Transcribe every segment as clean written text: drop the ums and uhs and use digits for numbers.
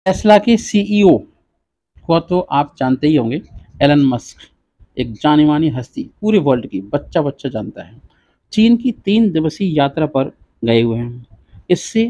Tesla के CEO को तो आप जानते ही होंगे, एलन मस्क, एक जानी-मानी हस्ती, पूरे वर्ल्ड की बच्चा-बच्चा जानता है। चीन की 3 दिवसीय यात्रा पर गए हुए हैं। इससे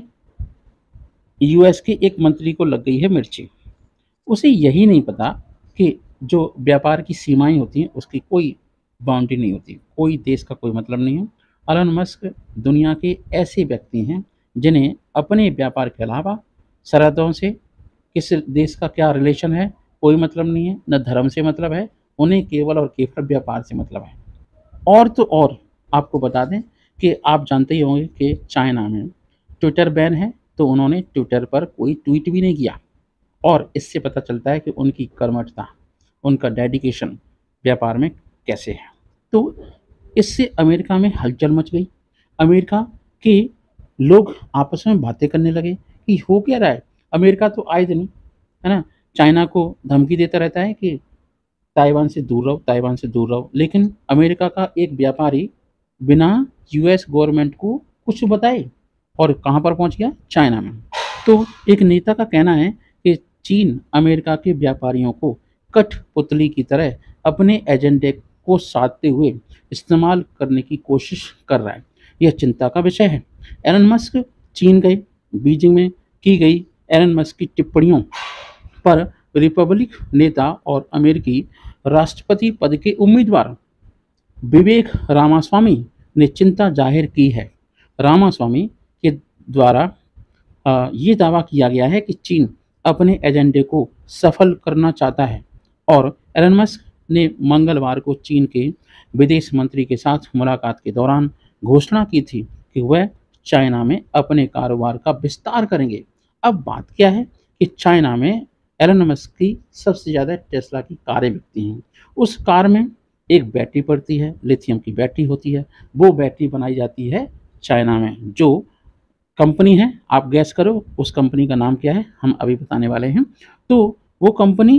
यूएस के एक मंत्री को लग गई है मिर्ची। उसे यही नहीं पता कि जो व्यापार की सीमाएँ होती हैं, उसकी कोई बाउंड्री नहीं होती, कोई देश का कोई मतलब नहीं है। एलन मस्क दुनिया के ऐसे व्यक्ति हैं, जिन्हें अपने व्यापार के अलावा सरहदों से किस देश का क्या रिलेशन है, कोई मतलब नहीं है, न धर्म से मतलब है, उन्हें केवल और केवल व्यापार से मतलब है। और तो और आपको बता दें कि आप जानते ही होंगे कि चाइना में ट्विटर बैन है, तो उन्होंने ट्विटर पर कोई ट्वीट भी नहीं किया और इससे पता चलता है कि उनकी कर्मठता, उनका डेडिकेशन व्यापार में कैसे है। तो इससे अमेरिका में हलचल मच गई। अमेरिका के लोग आपस में बातें करने लगे कि हो क्या रहा है? अमेरिका तो आए दिन, है ना, चाइना को धमकी देता रहता है कि ताइवान से दूर रहो, ताइवान से दूर रहो। लेकिन अमेरिका का एक व्यापारी बिना यूएस गवर्नमेंट को कुछ बताए और कहाँ पर पहुँच गया? चाइना में। तो एक नेता का कहना है कि चीन अमेरिका के व्यापारियों को कठपुतली की तरह अपने एजेंडे को साधते हुए इस्तेमाल करने की कोशिश कर रहा है। यह चिंता का विषय है। एलन मस्क चीन गए, बीजिंग में की गई एलन मस्क की टिप्पणियों पर रिपब्लिक नेता और अमेरिकी राष्ट्रपति पद के उम्मीदवार विवेक रामास्वामी ने चिंता जाहिर की है। रामास्वामी के द्वारा ये दावा किया गया है कि चीन अपने एजेंडे को सफल करना चाहता है और एलन मस्क ने मंगलवार को चीन के विदेश मंत्री के साथ मुलाकात के दौरान घोषणा की थी कि वह चाइना में अपने कारोबार का विस्तार करेंगे। अब बात क्या है कि चाइना में एलन मस्क की सबसे ज़्यादा टेस्ला की कारें बिकती हैं। उस कार में एक बैटरी पड़ती है, लिथियम की बैटरी होती है। वो बैटरी बनाई जाती है चाइना में। जो कंपनी है, आप गैस करो उस कंपनी का नाम क्या है? हम अभी बताने वाले हैं। तो वो कंपनी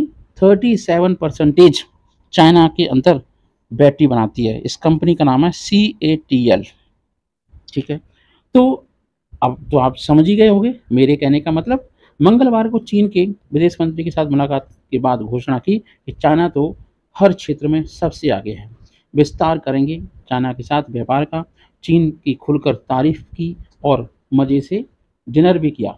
37% चाइना के अंदर बैटरी बनाती है। इस कंपनी का नाम है CATL। ठीक है? तो अब तो आप समझ ही गए होंगे मेरे कहने का मतलब। मंगलवार को चीन के विदेश मंत्री के साथ मुलाकात के बाद घोषणा की कि चाइना तो हर क्षेत्र में सबसे आगे है, विस्तार करेंगे चाइना के साथ व्यापार का। चीन की खुलकर तारीफ की और मज़े से डिनर भी किया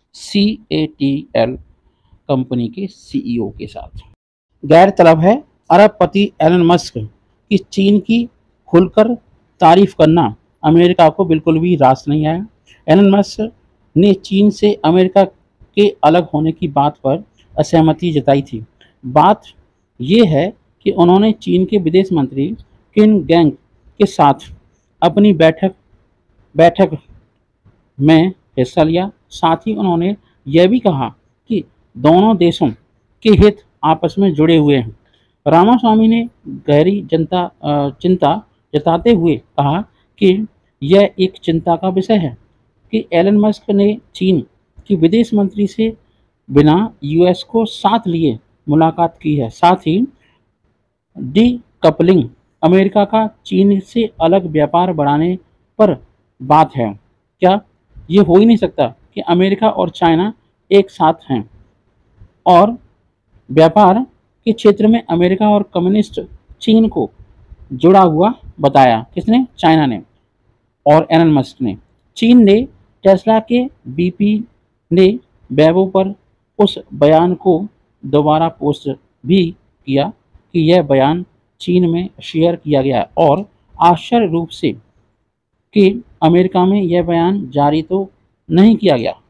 CATL कंपनी के CEO के साथ। गैरतलब है अरबपति एलन मस्क की चीन की खुलकर तारीफ करना अमेरिका को बिल्कुल भी रास नहीं आया। एलन मस्क ने चीन से अमेरिका के अलग होने की बात पर असहमति जताई थी। बात ये है कि उन्होंने चीन के विदेश मंत्री किन गैंग के साथ अपनी बैठक में हिस्सा लिया। साथ ही उन्होंने यह भी कहा कि दोनों देशों के हित आपस में जुड़े हुए हैं। रामास्वामी ने गहरी चिंता जताते हुए कहा कि यह एक चिंता का विषय है कि एलन मस्क ने चीन के विदेश मंत्री से बिना यूएस को साथ लिए मुलाकात की है। साथ ही डीकपलिंग, अमेरिका का चीन से अलग व्यापार बढ़ाने पर बात है। क्या ये हो ही नहीं सकता कि अमेरिका और चाइना एक साथ हैं? और व्यापार के क्षेत्र में अमेरिका और कम्युनिस्ट चीन को जुड़ा हुआ बताया। किसने? चाइना ने और एलन मस्क ने। चीन ने टेस्ला के बीपी ने वेबो पर उस बयान को दोबारा पोस्ट भी किया कि यह बयान चीन में शेयर किया गया और आश्चर्य रूप से कि अमेरिका में यह बयान जारी तो नहीं किया गया।